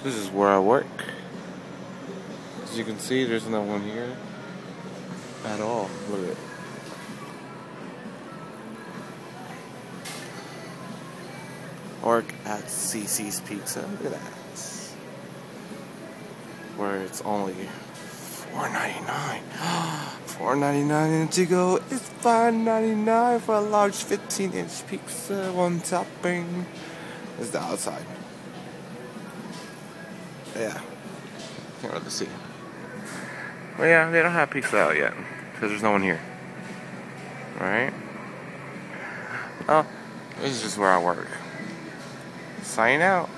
This is where I work. As you can see, there's no one here at all. Look at it. Work at Cici's Pizza. Look at that. Where it's only $4.99. $4.99 and to go is $5.99 for a large 15-inch pizza. One topping is the outside. Yeah, can't really see. But yeah, they don't have pizza out yet because there's no one here. Right? Oh, this is just where I work. Sign out.